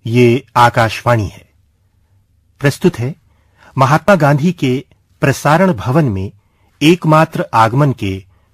ये आकाशवाणी है। प्रस्तुत है महात्मा गांधी के प्रसारण भवन में एकमात्र आगमन के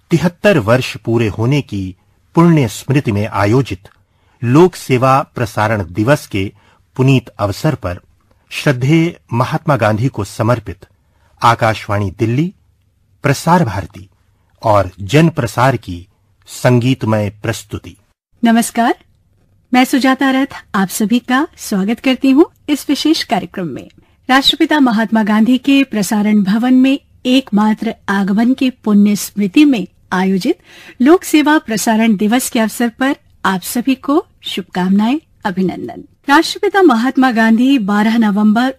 73 वर्ष पूरे होने की पुण्य स्मृति में आयोजित लोक सेवा प्रसारण दिवस के पुनीत अवसर पर श्रद्धेय महात्मा गांधी को समर्पित आकाशवाणी दिल्ली, प्रसार भारती और जन प्रसार की संगीतमय प्रस्तुति। नमस्कार, मैं सुजाता रथ आप सभी का स्वागत करती हूँ इस विशेष कार्यक्रम में। राष्ट्रपिता महात्मा गांधी के प्रसारण भवन में एकमात्र आगमन की पुण्य स्मृति में आयोजित लोक सेवा प्रसारण दिवस के अवसर पर आप सभी को शुभकामनाएं, अभिनंदन। राष्ट्रपिता महात्मा गांधी 12 नवंबर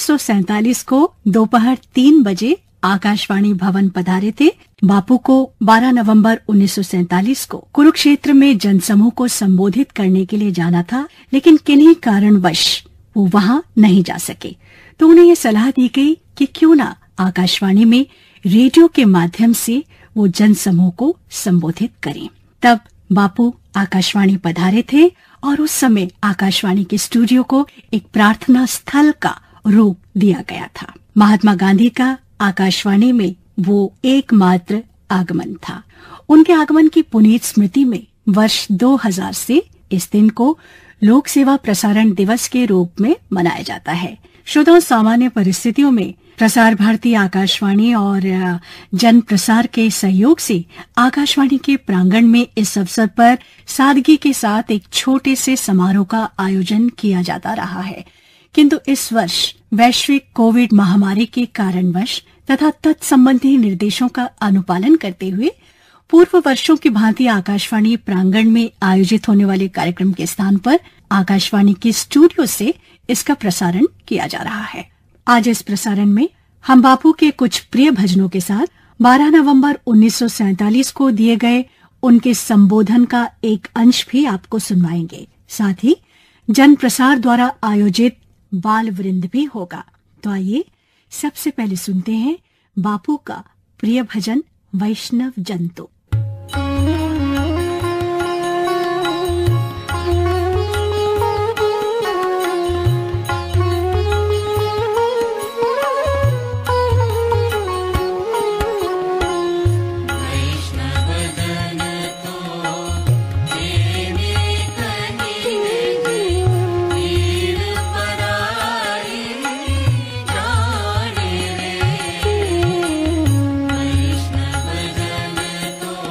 1947 को दोपहर 3 बजे आकाशवाणी भवन पधारे थे। बापू को 12 नवंबर 1947 को कुरुक्षेत्र में जनसमूह को संबोधित करने के लिए जाना था, लेकिन किन्हीं कारणवश वो वहां नहीं जा सके, तो उन्हें ये सलाह दी गई कि क्यों ना आकाशवाणी में रेडियो के माध्यम से वो जनसमूह को संबोधित करें। तब बापू आकाशवाणी पधारे थे और उस समय आकाशवाणी के स्टूडियो को एक प्रार्थना स्थल का रूप दिया गया था। महात्मा गांधी का आकाशवाणी में वो एकमात्र आगमन था। उनके आगमन की पुनीत स्मृति में वर्ष 2000 से इस दिन को लोक सेवा प्रसारण दिवस के रूप में मनाया जाता है। श्रोताओं, सामान्य परिस्थितियों में प्रसार भारती आकाशवाणी और जन प्रसार के सहयोग से आकाशवाणी के प्रांगण में इस अवसर पर सादगी के साथ एक छोटे से समारोह का आयोजन किया जाता रहा है, किंतु इस वर्ष वैश्विक कोविड महामारी के कारणवश तथा तत्संबंधी निर्देशों का अनुपालन करते हुए पूर्व वर्षों की भांति आकाशवाणी प्रांगण में आयोजित होने वाले कार्यक्रम के स्थान पर आकाशवाणी के स्टूडियो से इसका प्रसारण किया जा रहा है। आज इस प्रसारण में हम बापू के कुछ प्रिय भजनों के साथ 12 नवंबर 1947 को दिए गए उनके संबोधन का एक अंश भी आपको सुनवाएंगे। साथ ही जन प्रसार द्वारा आयोजित बाल वृंद भी होगा। तो आइए सबसे पहले सुनते हैं बापू का प्रिय भजन वैष्णव जन तो। तो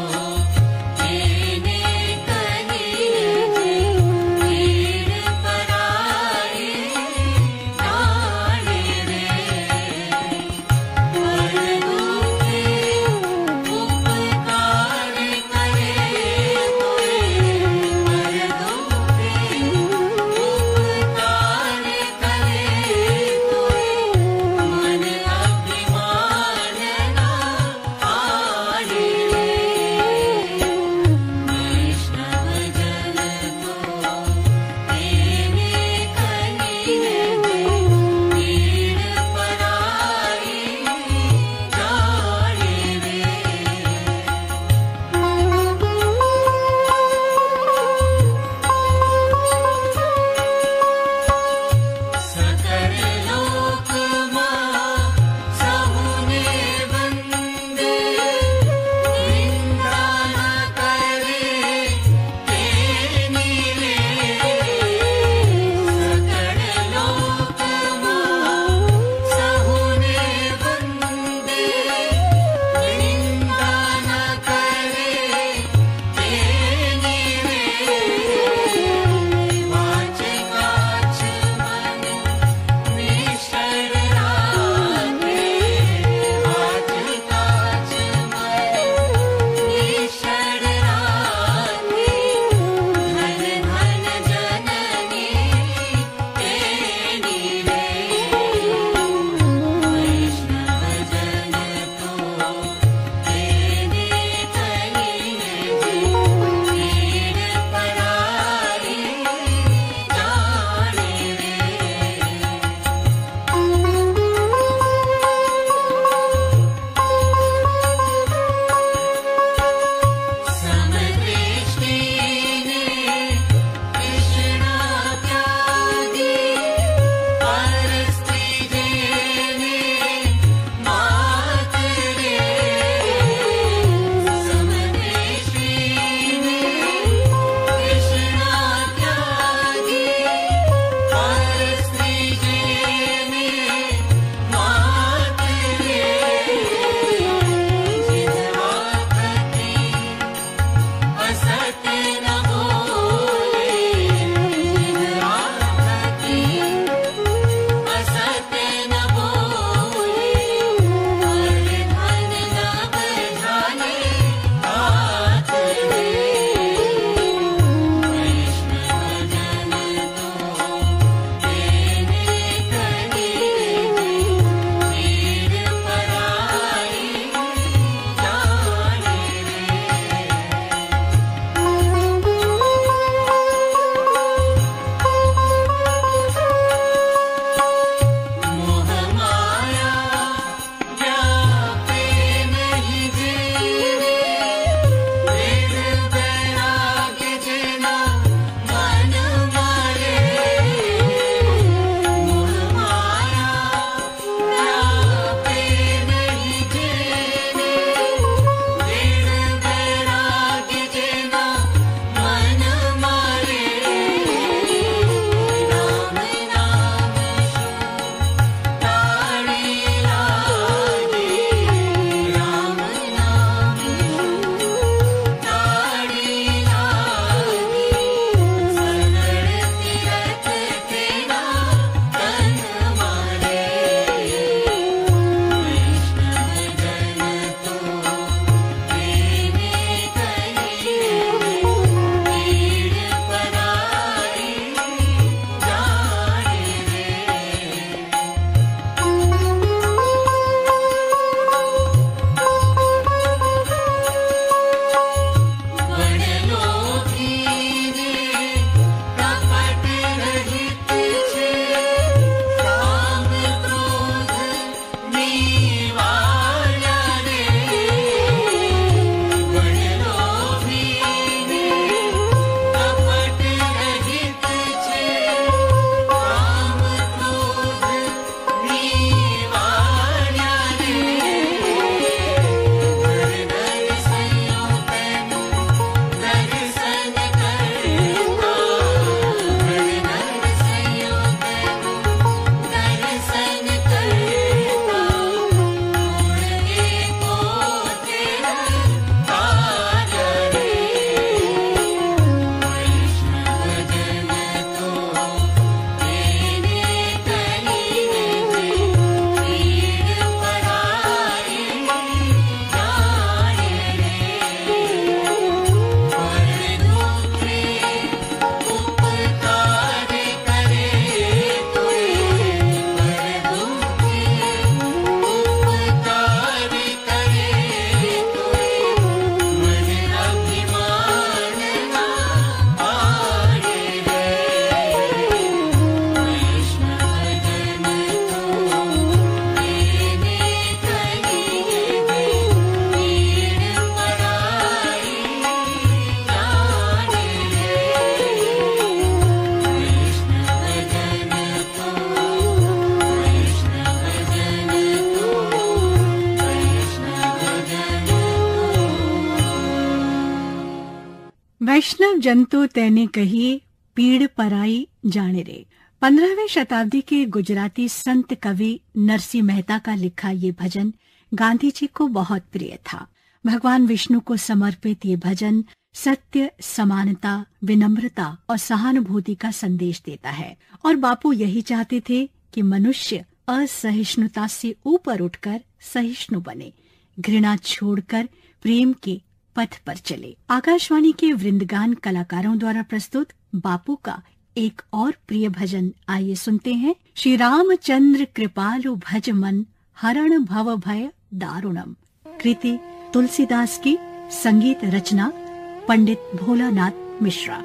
जंतु तैने कहिए पीड़ पराई जाने रे। 15वीं शताब्दी के गुजराती संत कवि नरसिंह मेहता का लिखा ये भजन गांधी जी को बहुत प्रिय था। भगवान विष्णु को समर्पित ये भजन सत्य, समानता, विनम्रता और सहानुभूति का संदेश देता है और बापू यही चाहते थे कि मनुष्य असहिष्णुता से ऊपर उठकर सहिष्णु बने, घृणा छोड़कर प्रेम के पथ पर चले। आकाशवाणी के वृंदगान कलाकारों द्वारा प्रस्तुत बापू का एक और प्रिय भजन आइए सुनते हैं। श्री रामचंद्र कृपालु भज मन, हरण भव भय दारुणम। कृति तुलसीदास की, संगीत रचना पंडित भोलानाथ मिश्रा।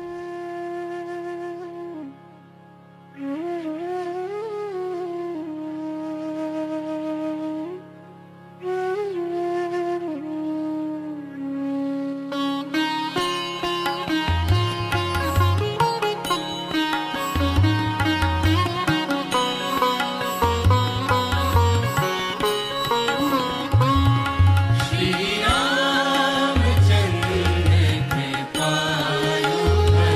श्री रामचंद्र कृपालु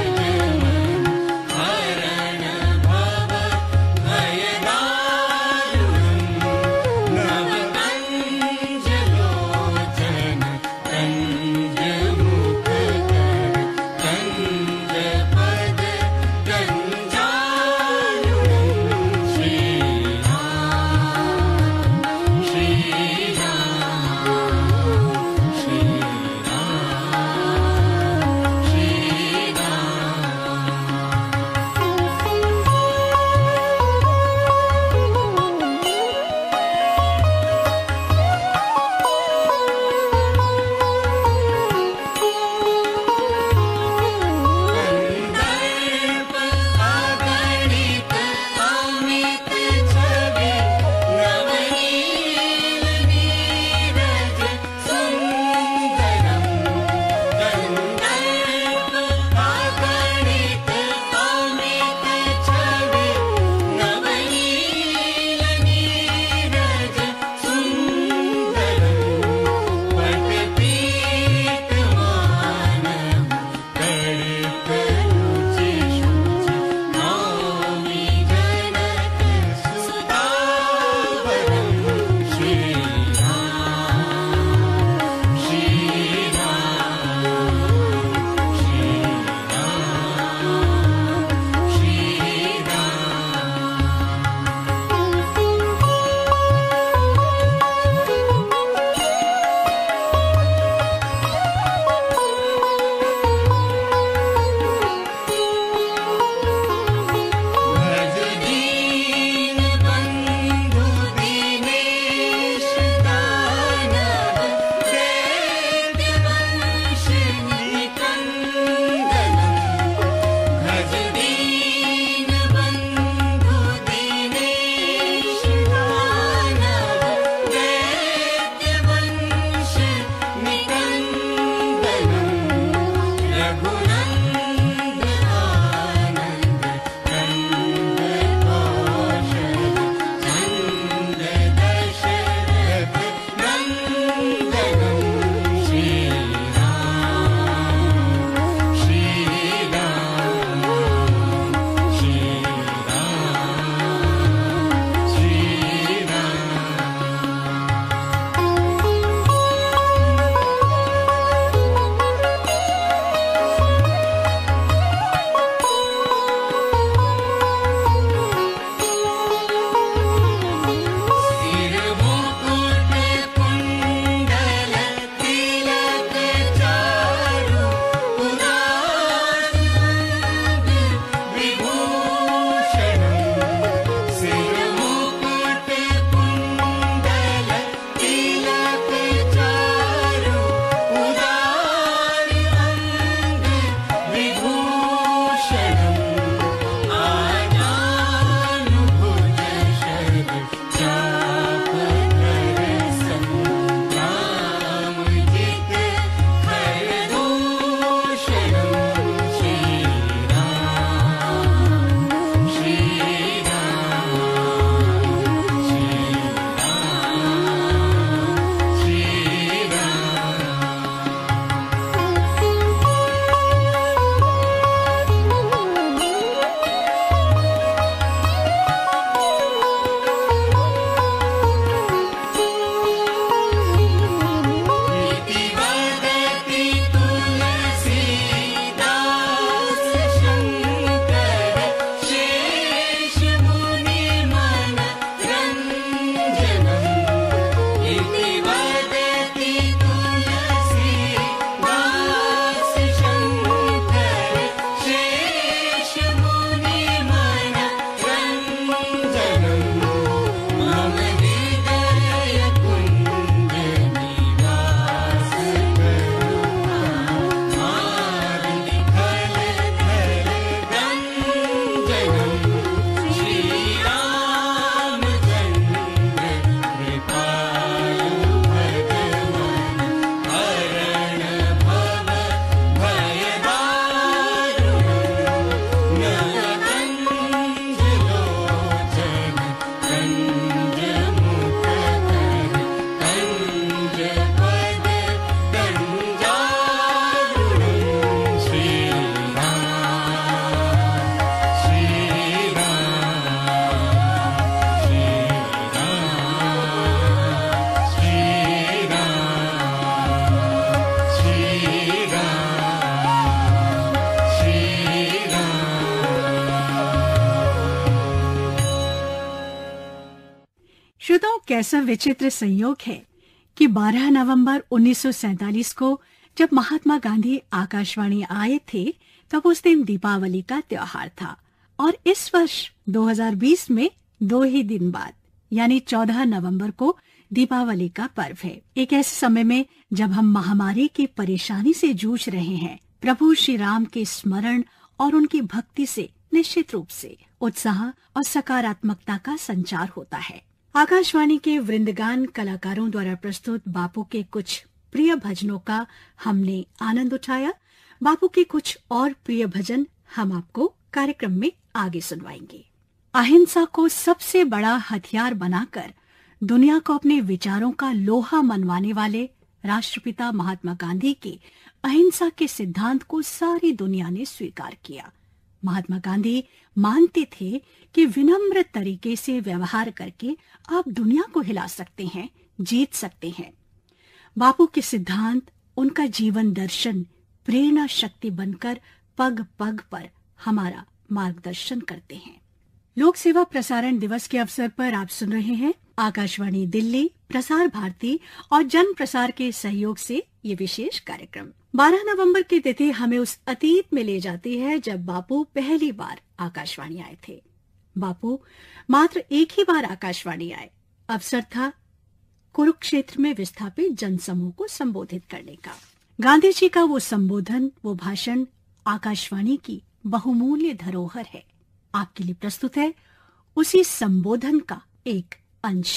श्रोताओं, कैसा विचित्र संयोग है कि 12 नवंबर 1947 को जब महात्मा गांधी आकाशवाणी आए थे तब उस दिन दीपावली का त्योहार था और इस वर्ष 2020 में 2 ही दिन बाद यानी 14 नवंबर को दीपावली का पर्व है। एक ऐसे समय में जब हम महामारी की परेशानी से जूझ रहे हैं, प्रभु श्री राम के स्मरण और उनकी भक्ति से निश्चित रूप से उत्साह और सकारात्मकता का संचार होता है। आकाशवाणी के वृंदगान कलाकारों द्वारा प्रस्तुत बापू के कुछ प्रिय भजनों का हमने आनंद उठाया। बापू के कुछ और प्रिय भजन हम आपको कार्यक्रम में आगे सुनवाएंगे। अहिंसा को सबसे बड़ा हथियार बनाकर दुनिया को अपने विचारों का लोहा मनवाने वाले राष्ट्रपिता महात्मा गांधी के अहिंसा के सिद्धांत को सारी दुनिया ने स्वीकार किया। महात्मा गांधी मानते थे कि विनम्र तरीके से व्यवहार करके आप दुनिया को हिला सकते हैं, जीत सकते हैं। बापू के सिद्धांत, उनका जीवन दर्शन प्रेरणा शक्ति बनकर पग पग पर हमारा मार्गदर्शन करते हैं। लोक सेवा प्रसारण दिवस के अवसर पर आप सुन रहे हैं आकाशवाणी दिल्ली, प्रसार भारती और जन प्रसार के सहयोग से ये विशेष कार्यक्रम। 12 नवंबर की तिथि हमें उस अतीत में ले जाती है जब बापू पहली बार आकाशवाणी आए थे। बापू मात्र एक ही बार आकाशवाणी आए। अवसर था कुरुक्षेत्र में विस्थापित जनसमूह को संबोधित करने का। गांधी जी का वो संबोधन, वो भाषण आकाशवाणी की बहुमूल्य धरोहर है। आपके लिए प्रस्तुत है उसी संबोधन का एक अंश।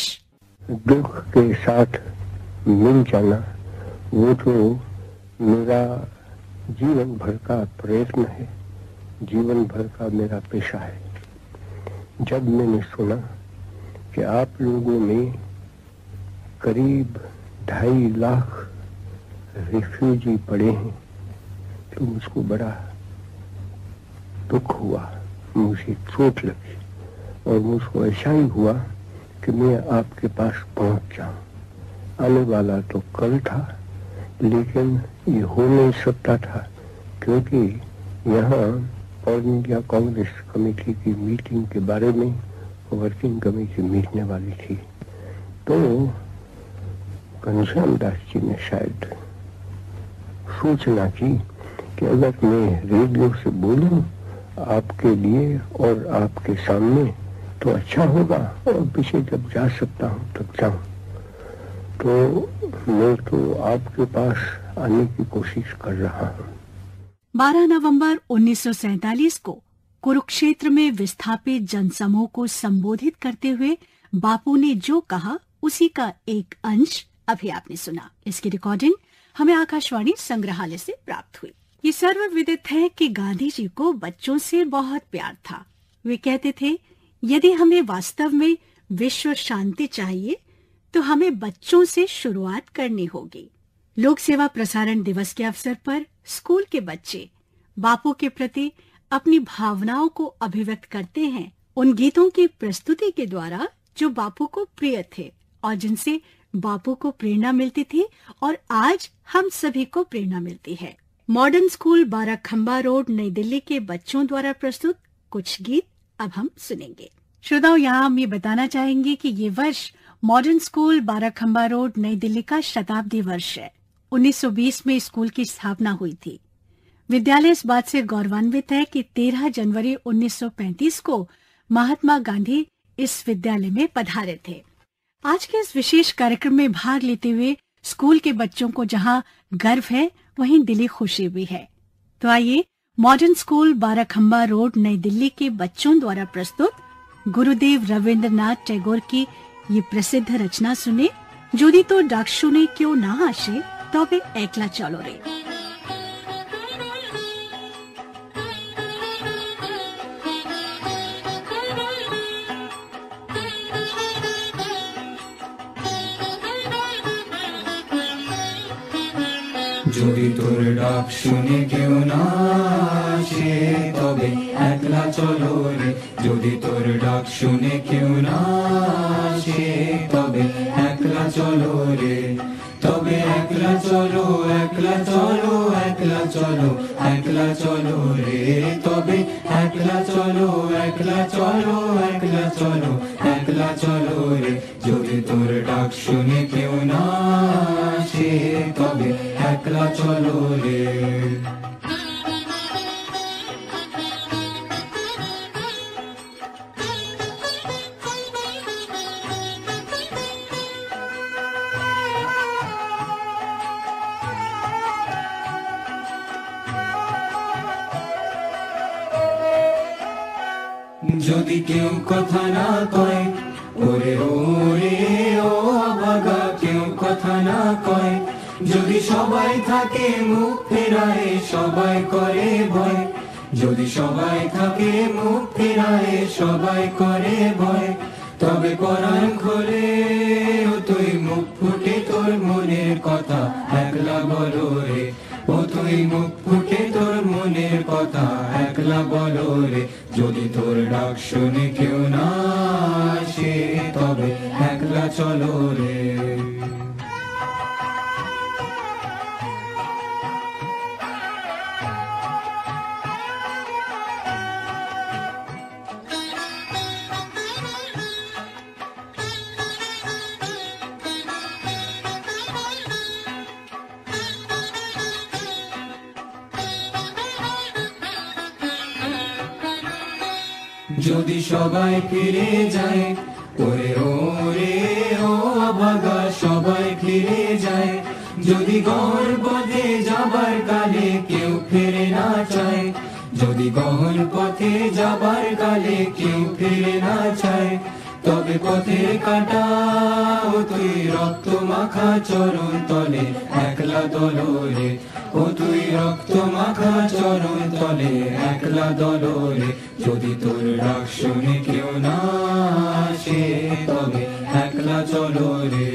दुख के साथ मिल जाना वो तो मेरा जीवन भर का प्रयत्न है, जीवन भर का मेरा पेशा है। जब मैंने सुना कि आप लोगों में करीब 2.5 लाख रिफ्यूजी पड़े हैं तो मुझको बड़ा दुख हुआ, मुझे चोट लगी और मुझको ऐसा ही हुआ कि मैं आपके पास पहुंच जाऊं। आने वाला तो कल था लेकिन ये हो नहीं सकता था क्योंकि यहाँ ऑल इंडिया कांग्रेस कमेटी की मीटिंग के बारे में वर्किंग कमेटी मिलने वाली थी। तो घनश्याम दास जी ने शायद सूचना की कि अगर मैं रेडियो से बोलूं आपके लिए और आपके सामने तो अच्छा होगा और पीछे जब जा सकता हूं तब जाऊं। तो मैं तो आपके पास आने की कोशिश कर रहा हूं। 12 नवंबर 1947 को कुरुक्षेत्र में विस्थापित जनसमूह को संबोधित करते हुए बापू ने जो कहा उसी का एक अंश अभी आपने सुना। इसकी रिकॉर्डिंग हमें आकाशवाणी संग्रहालय से प्राप्त हुई। ये सर्वविदित है कि गांधी जी को बच्चों से बहुत प्यार था। वे कहते थे, यदि हमें वास्तव में विश्व शांति चाहिए तो हमें बच्चों से शुरुआत करनी होगी। लोक सेवा प्रसारण दिवस के अवसर पर स्कूल के बच्चे बापू के प्रति अपनी भावनाओं को अभिव्यक्त करते हैं उन गीतों की प्रस्तुति के द्वारा जो बापू को प्रिय थे और जिनसे बापू को प्रेरणा मिलती थी और आज हम सभी को प्रेरणा मिलती है। मॉडर्न स्कूल बाराखंबा रोड, नई दिल्ली के बच्चों द्वारा प्रस्तुत कुछ गीत अब हम सुनेंगे। श्रोताओं, यहाँ हम ये बताना चाहेंगे कि ये वर्ष मॉडर्न स्कूल बाराखंबा रोड, नई दिल्ली का शताब्दी वर्ष है। 1920 में स्कूल की स्थापना हुई थी। विद्यालय इस बात से गौरवान्वित है कि 13 जनवरी 1935 को महात्मा गांधी इस विद्यालय में पधारे थे। आज के इस विशेष कार्यक्रम में भाग लेते हुए स्कूल के बच्चों को जहां गर्व है वहीं दिली खुशी भी है। तो आइए मॉडर्न स्कूल बाराखंबा रोड नई दिल्ली के बच्चों द्वारा प्रस्तुत गुरुदेव रविंद्रनाथ टैगोर की ये प्रसिद्ध रचना सुने। যদি তোর ডাক শুনে কেউ না আসে তবে একলা চলো রে। যদি তোর ডাক শুনে কেউ না আসে তবে একলা চলো রে। যদি তোর ডাক শুনে কেউ না আসে তবে একলা চলো রে। তবে একলা চলো, একলা চলো, একলা চলো, একলা চলো রে। তবে একলা চলো, একলা চলো, একলা চলো, একলা চলো রে। যদি তোর ডাক শুনে কেউ না আসে তবে একলা চলো রে। যদি কেউ কথা না কয় ওরে ওরে ও অভাগা, কেউ কথা না কয়। যদি সবাই থাকে মুখ ফেরায় সবাই করে ভয়। যদি সবাই থাকে মুখ ফেরায় সবাই করে ভয়। তবে পরাণ খোলে ও তুই মুখ ফুটে তোর মনের কথা একলা বলো রে। ও তুই মুখ ফুটে তোর মনের কথা একলা বলো রে। যদি তোর ডাক শুনে কেউ না আসে তবে একলা চলো রে। যদি সবাই ফিরে যায় ওরে ওরে ও অভাগা, সবাই ফিরে যায়। যদি গহন পথে যাবার কালে কেউ ফিরে না চায়। যদি গহন পথে যাবার কালে কেউ ফিরে না চায়। তবে পথের কাঁটা ও তুই রক্ত মাখা চরণ তলে একলা দলো রে। ও তুই রক্ত মাখা চরণ তলে একলা দলো রে। যদি তোর ডাক শুনে কেউ না আসে তবে একলা চলো রে।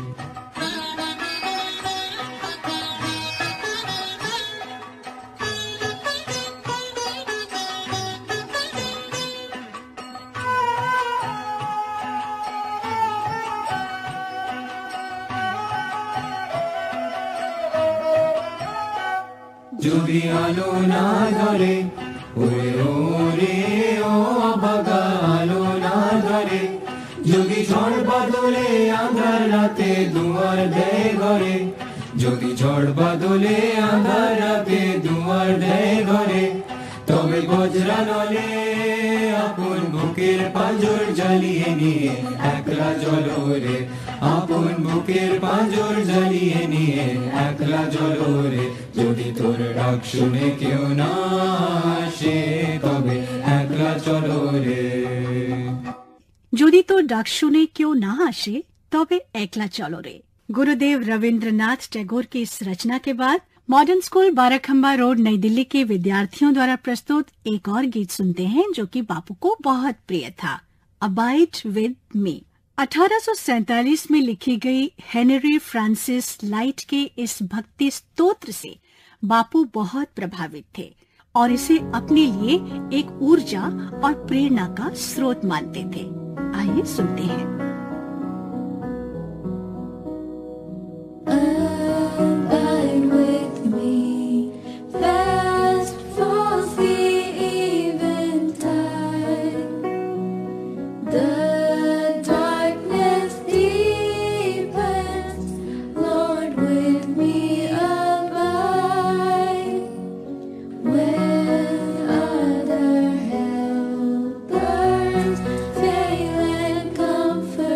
যদি আলো না ধরে ওরে ওরে ও অভাগা, আলো না ধরে। যদি ঝড় বাদলে আঁধার রাতে দুয়ার দেয় ঘরে। যদি ঝড় বাদলে আঁধার রাতে দুয়ার দেয় ঘরে। তবে বজ্রা নলে আপন বুকের পাঁজর জ্বালিয়ে নিয়ে একলা চলো রে। আপন বুকের পাঁজর জ্বালিয়ে নিয়ে একলা চলো রে। যদি তোর ডাক শুনে কেউ না আসে তবে একলা চলো রে। যদি তোর ডাক শুনে কেউ ना আসে তবে একলা চলো রে। गुरुदेव रविंद्रनाथ टैगोर की इस रचना के बाद मॉडर्न स्कूल बाराखंबा रोड नई दिल्ली के विद्यार्थियों द्वारा प्रस्तुत एक और गीत सुनते हैं जो कि बापू को बहुत प्रिय था, अबाइड विद मी। 1847 में लिखी गई हेनरी फ्रांसिस लाइट के इस भक्ति स्तोत्र से बापू बहुत प्रभावित थे और इसे अपने लिए एक ऊर्जा और प्रेरणा का स्रोत मानते थे। आइए सुनते हैं। Abide with me, fast falls the eventide. The darkness deepens, Lord, with me abide. When other helpers fail and comfort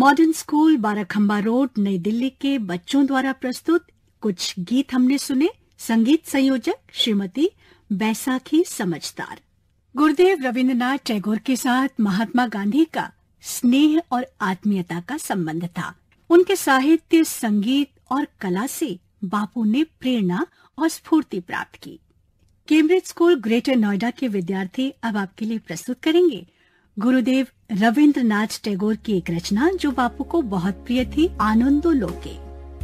modern school Barakhamba road नई दिल्ली के बच्चों द्वारा प्रस्तुत कुछ गीत हमने सुने। संगीत संयोजक श्रीमती बैसाखी समझदार। गुरुदेव रविन्द्रनाथ टैगोर के साथ महात्मा गांधी का स्नेह और आत्मीयता का संबंध था। उनके साहित्य, संगीत और कला से बापू ने प्रेरणा और स्फूर्ति प्राप्त की। कैम्ब्रिज स्कूल ग्रेटर नोएडा के विद्यार्थी अब आपके लिए प्रस्तुत करेंगे गुरुदेव रविन्द्रनाथ टैगोर की एक रचना जो बापू को बहुत प्रिय थी, आनंदो लोके।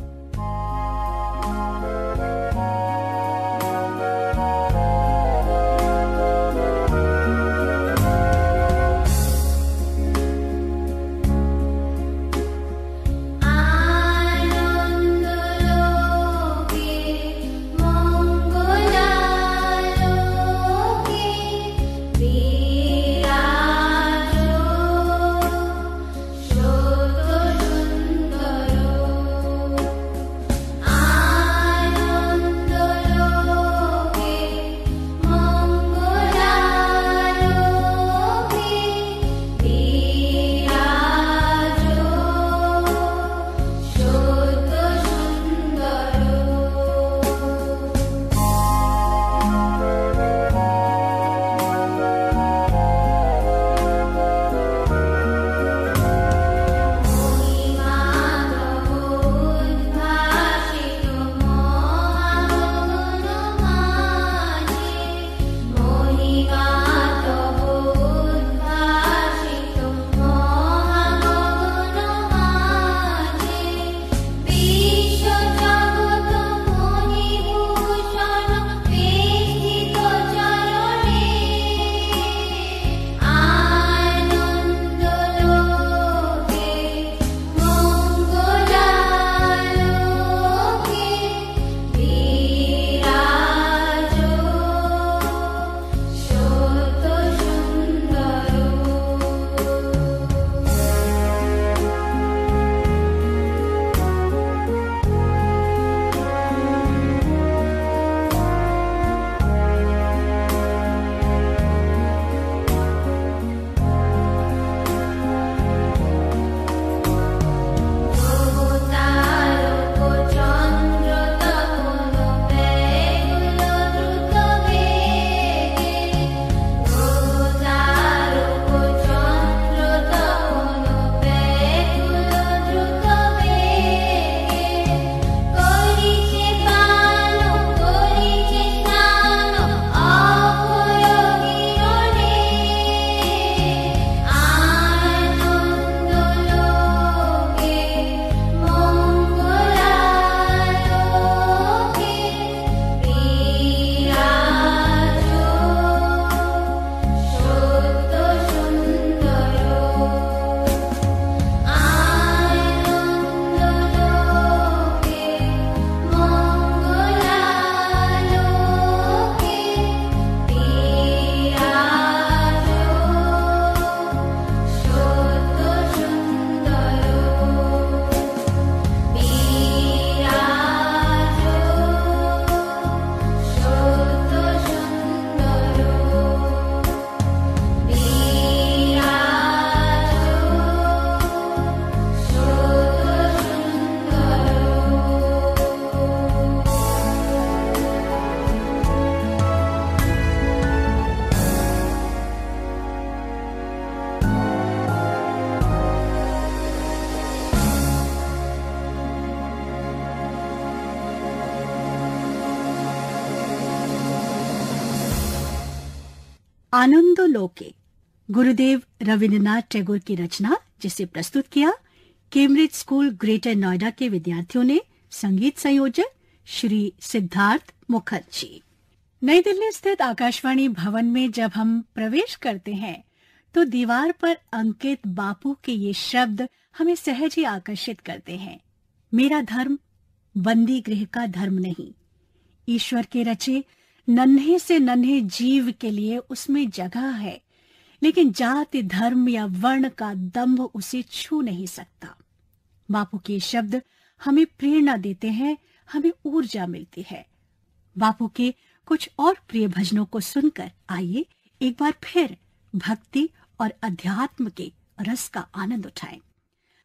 आनंदो लोके गुरुदेव रविन्द्रनाथ टैगोर की रचना, जिसे प्रस्तुत किया कैम्ब्रिज स्कूल ग्रेटर नोएडा के विद्यार्थियों ने। संगीत संयोजक श्री सिद्धार्थ मुखर्जी। नई दिल्ली स्थित आकाशवाणी भवन में जब हम प्रवेश करते हैं तो दीवार पर अंकित बापू के ये शब्द हमें सहज ही आकर्षित करते हैं। मेरा धर्म बंदी गृह का धर्म नहीं, ईश्वर के रचे नन्हे से नन्हे जीव के लिए उसमें जगह है, लेकिन जाति, धर्म या वर्ण का दंभ उसे छू नहीं सकता। बापू के शब्द हमें प्रेरणा देते हैं, हमें ऊर्जा मिलती है। बापू के कुछ और प्रिय भजनों को सुनकर आइए एक बार फिर भक्ति और अध्यात्म के रस का आनंद उठाएं।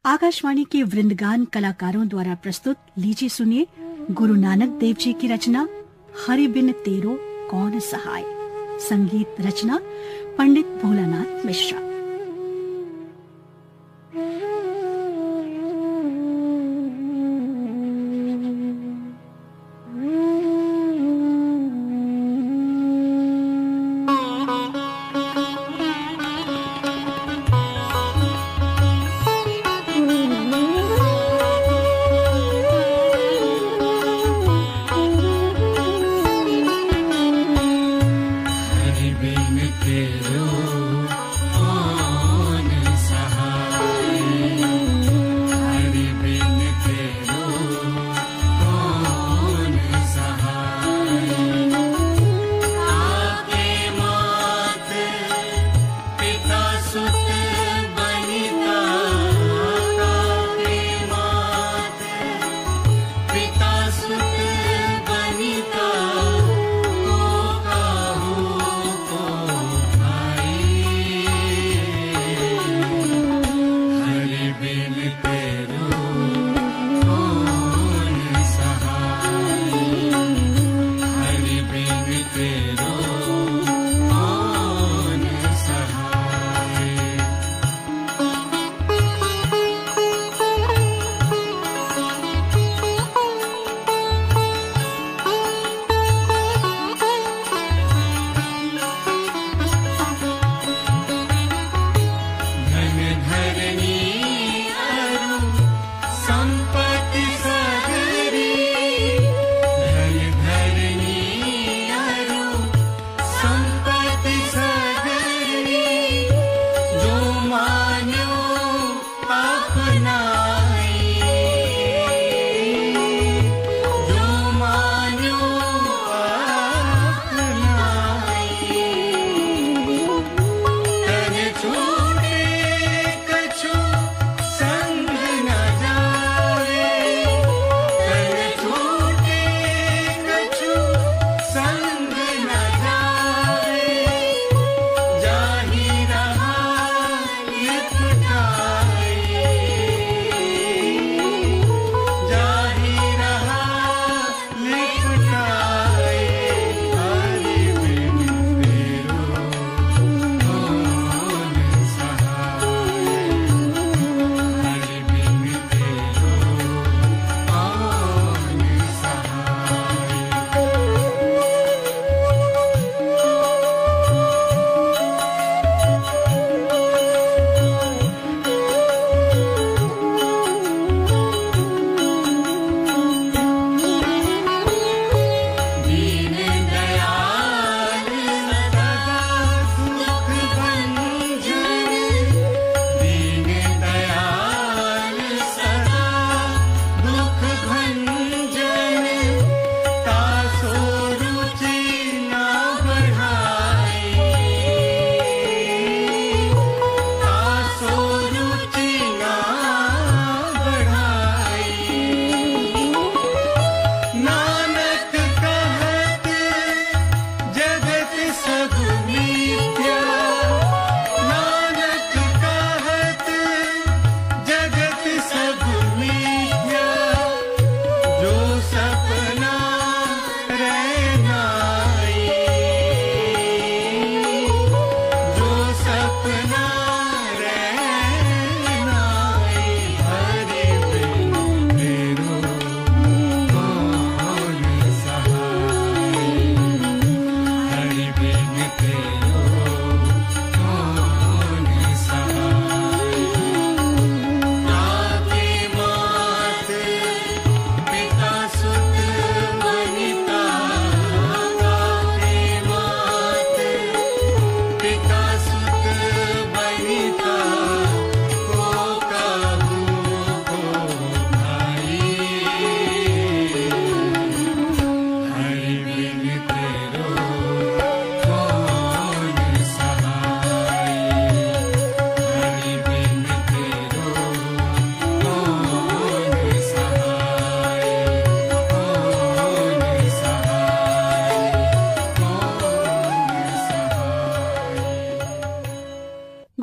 आकाशवाणी के वृंदगान कलाकारों द्वारा प्रस्तुत। लीजिए सुनिए गुरु नानक देव जी की रचना हरि बिन तेरो कौन सहाय। संगीत रचना पंडित भोलानाथ मिश्रा। हरि बिन तेरो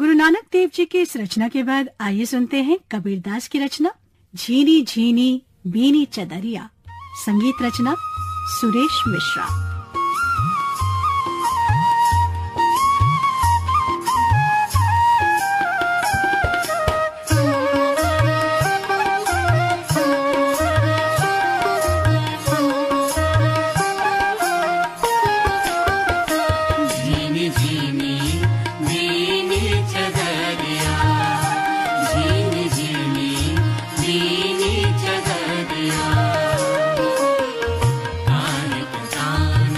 गुरु नानक देव जी की इस रचना के बाद आइए सुनते हैं कबीरदास की रचना झीनी झीनी बीनी चदरिया। संगीत रचना सुरेश मिश्रा। चदरिया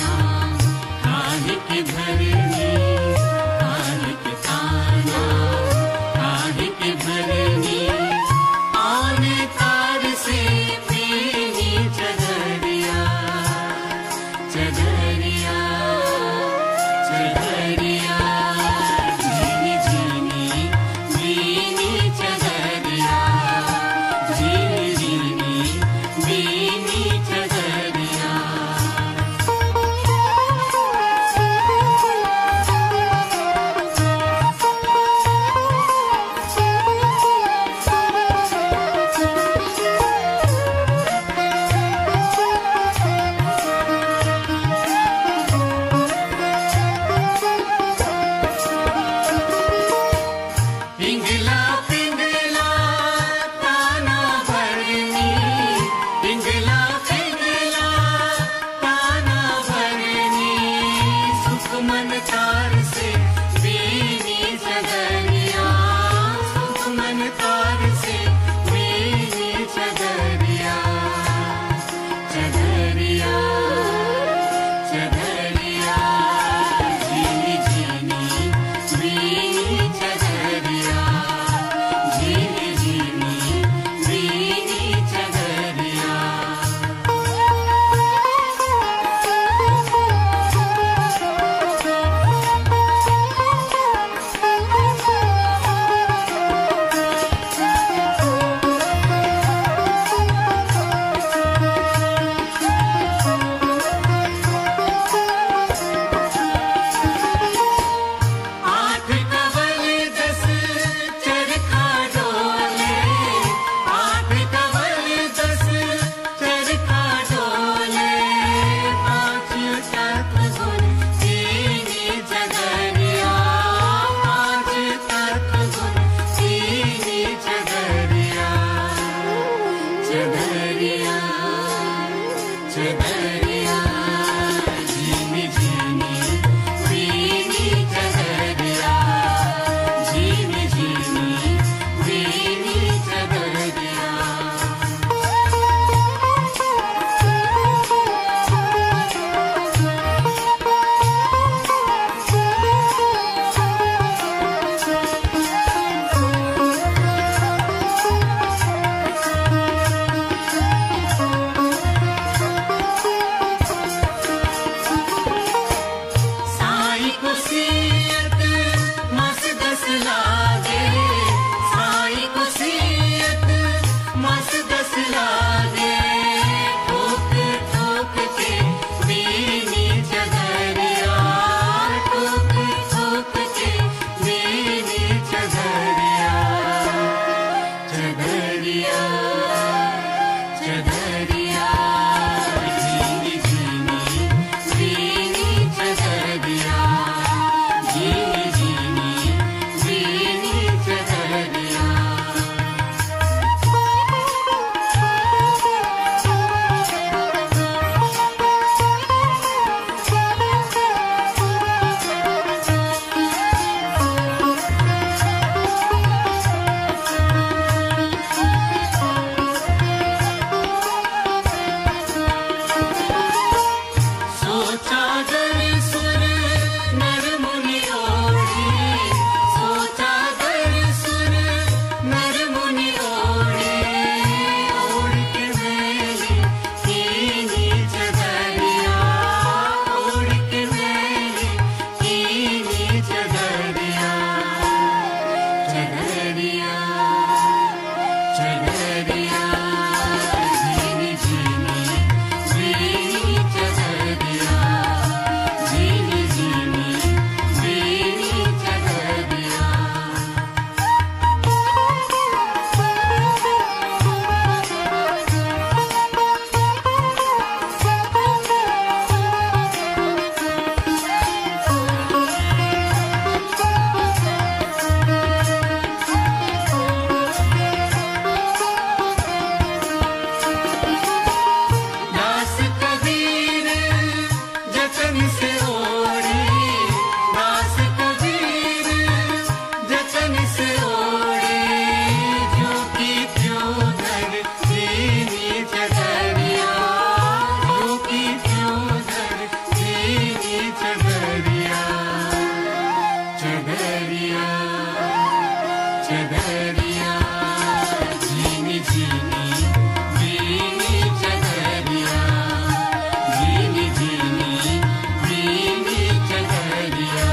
चदरिया झीनी झीनी बीनी चदरिया झीनी झीनी बीनी चदरिया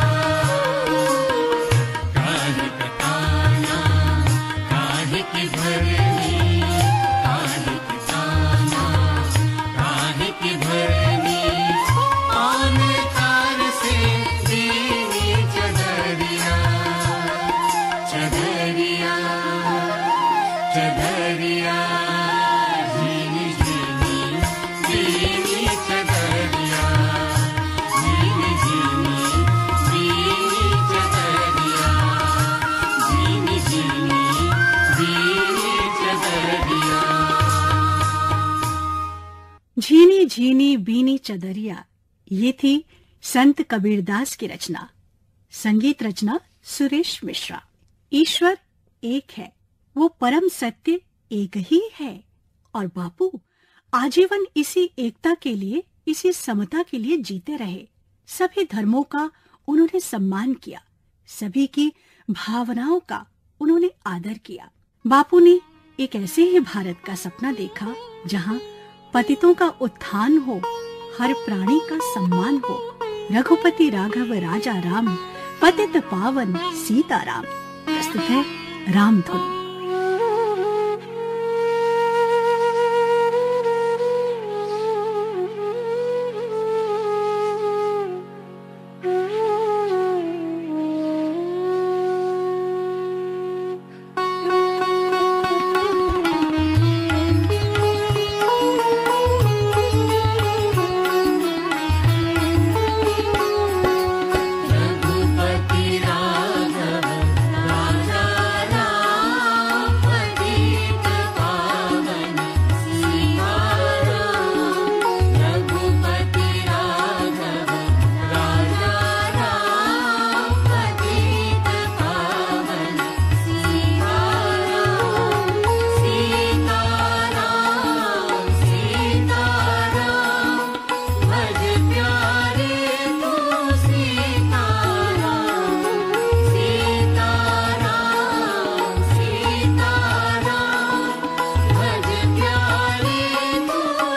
काहे कताना काहे की भरनी काहे की ताना काहे की भरनी कौन तार से बीनी चदरिया चदरिया चदरिया झीनी झीनी बीनी चदरिया झीनी झीनी बीनी चदरिया झीनी झीनी बीनी चदरिया झीनी झीनी बीनी चदरिया, ये थी संत कबीरदास की रचना। संगीत रचना सुरेश मिश्रा। ईश्वर एक है, वो परम सत्य एक ही है, और बापू आजीवन इसी एकता के लिए, इसी समता के लिए जीते रहे। सभी धर्मों का उन्होंने सम्मान किया, सभी की भावनाओं का उन्होंने आदर किया। बापू ने एक ऐसे ही भारत का सपना देखा जहाँ पतितों का उत्थान हो, हर प्राणी का सम्मान हो। रघुपति राघव राजा राम, पतित पावन सीताराम। प्रस्तुत है रामधुन। रघुपति राघव राजा राम, पतित पावन सीताराम। रघुपति राघव राजा राम, पतित पावन सीताराम। सीताराम सीताराम, भज प्यारे तू सीताराम। सीताराम सीताराम, भज प्यारे तू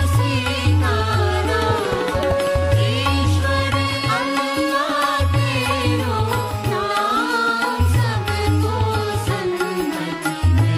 सीताराम। ईश्वर अल्लाह तेरो नाम, सबको सन्मति दे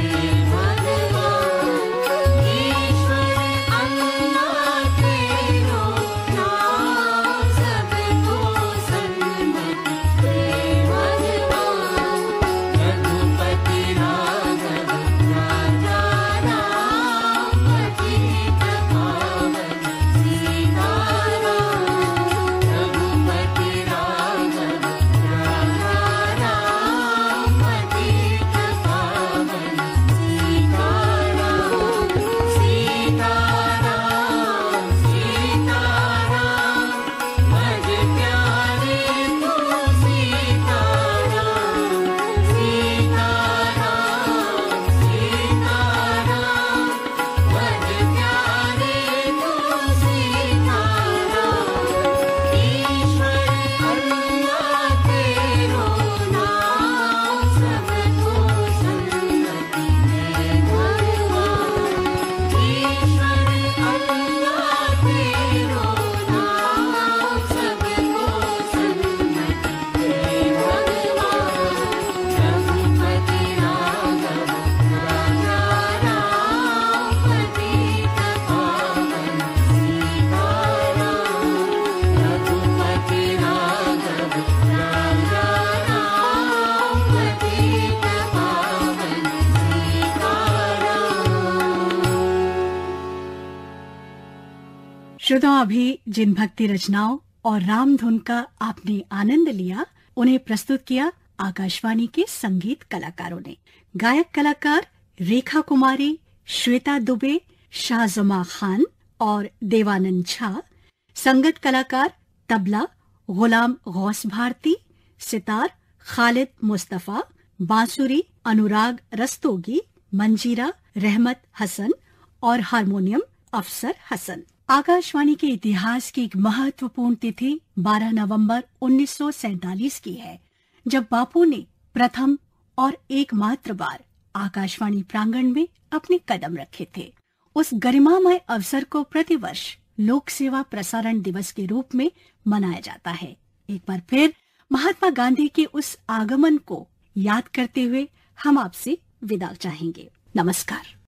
भगवान। ईश्वर अल्लाह तेरो नाम, सबको सन्मति दे भगवान। रघुपति राघव राजा राम, पतित पावन सीताराम। रघुपति राघव राजा राम, पतित पावन सीताराम। सीताराम सीताराम, भज प्यारे तू सीताराम। सीताराम सीताराम, भज प्यारे तू सीताराम। ईश्वर अल्लाह तेरो नाम, सबको सन्मति दे भगवान। ईश्वर अल्लाह तेरो नाम, सबको सन्मति दे भगवान। रघुपति राघव राजा राम, पतित पावन सीताराम। रघुपति राघव राजा राम, पतित पावन सीताराम। श्रोताओं, अभी जिन भक्ति रचनाओं और रामधुन का आपने आनंद लिया, उन्हें प्रस्तुत किया आकाशवाणी के संगीत कलाकारों ने। गायक कलाकार रेखा कुमारी, श्वेता दुबे, शाहजमा खान और देवानंद झा। संगत कलाकार तबला गुलाम गौस भारती, सितार खालिद मुस्तफा, बांसुरी अनुराग रस्तोगी, मंजीरा रहमत हसन और हारमोनियम अफसर हसन। आकाशवाणी के इतिहास की एक महत्वपूर्ण तिथि 12 नवंबर 1947 की है, जब बापू ने प्रथम और एकमात्र बार आकाशवाणी प्रांगण में अपने कदम रखे थे। उस गरिमामय अवसर को प्रतिवर्ष लोक सेवा प्रसारण दिवस के रूप में मनाया जाता है। एक बार फिर महात्मा गांधी के उस आगमन को याद करते हुए हम आपसे विदा चाहेंगे। नमस्कार।